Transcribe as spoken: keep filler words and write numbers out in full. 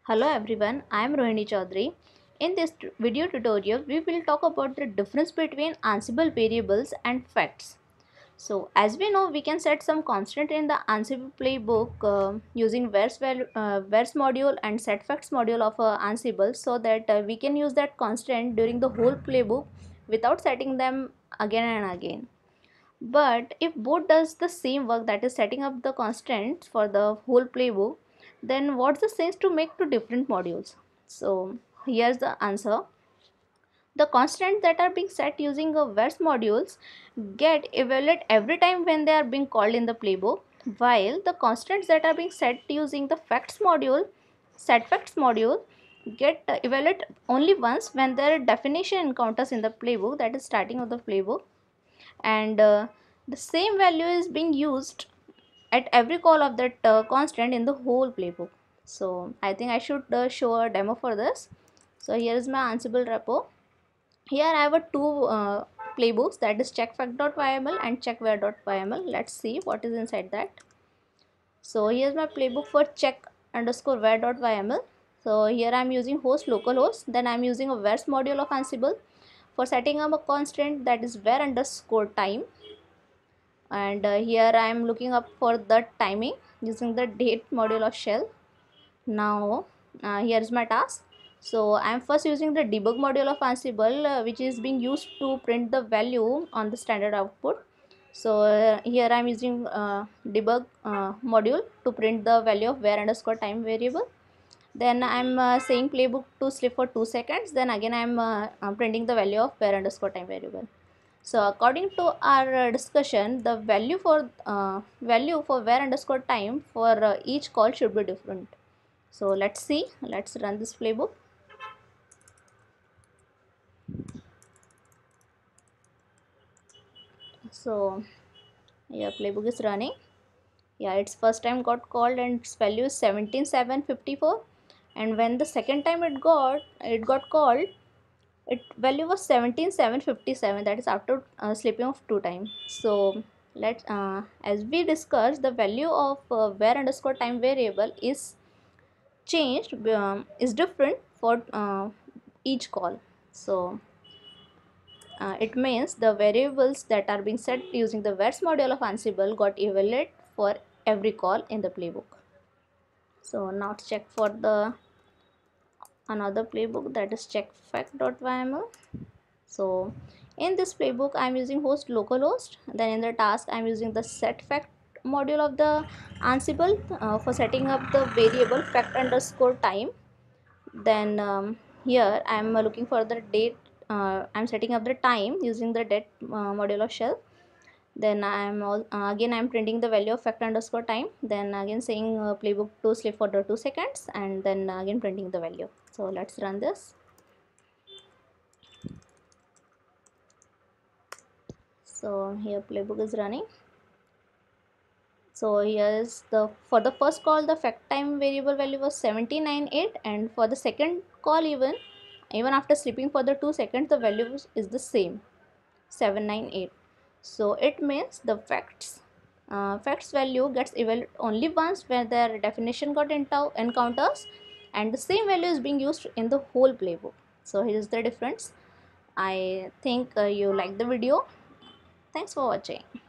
Hello everyone, I am Rohini Chaudhary. In this t- video tutorial, we will talk about the difference between Ansible variables and facts. So, as we know, we can set some constant in the Ansible playbook uh, using vers, val- uh, vers module and set facts module of uh, Ansible, so that uh, we can use that constant during the whole playbook without setting them again and again. But if both does the same work, that is setting up the constants for the whole playbook, then what's the sense to make two different modules? So here's the answer. The constants that are being set using a vers modules get evaluated every time when they are being called in the playbook, while the constants that are being set using the facts module, set facts module, get uh, evaluated only once when their definition encounters in the playbook, that is starting of the playbook, and uh, the same value is being used at every call of that uh, constant in the whole playbook. So I think I should uh, show a demo for this. So here is my Ansible repo. Here I have a two uh, playbooks, that is checkfact.yml and checkvar.yml. Let's see what is inside that. So here's my playbook for check underscore var.yml. So here I'm using host localhost, then I'm using a vars module of Ansible for setting up a constant, that is var underscore time, and uh, here I am looking up for the timing using the date module of shell. Now uh, here is my task. So I am first using the debug module of Ansible, uh, which is being used to print the value on the standard output. So uh, here I am using uh, debug uh, module to print the value of var underscore time variable. Then I am uh, saying playbook to sleep for two seconds, then again I am uh, uh, printing the value of var underscore time variable. So according to our uh, discussion, the value for uh, value for var underscore time for uh, each call should be different. So let's see. Let's run this playbook. So yeah, playbook is running. Yeah, its first time got called and its value is seventeen seven fifty-four. And when the second time it got it got called, its value was seventeen seven fifty-seven. That is after uh, sleeping of two times. So let uh, as we discussed, the value of uh, var underscore time variable is changed um, is different for uh, each call. So uh, it means the variables that are being set using the vars module of Ansible got evaluated for every call in the playbook. So now let's check for the another playbook, that is checkfact.yml. So in this playbook I'm using host localhost, then in the task I'm using the set fact module of the Ansible uh, for setting up the variable fact underscore time. Then um, here I'm uh, looking for the date. uh, I'm setting up the time using the date uh, module of shell. Then I'm all, uh, again I'm printing the value of fact underscore time, then again saying uh, playbook to sleep for the two seconds, and then again printing the value. So let's run this. So here playbook is running. So here's the for the first call the fact time variable value was seventeen ninety-eight, and for the second call, even even after sleeping for the two seconds, the value is the same, seven ninety-eight. So it means the facts uh, facts value gets evaluated only once where their definition got encounters, and the same value is being used in the whole playbook. So here is the difference. I think uh, you like the video. Thanks for watching.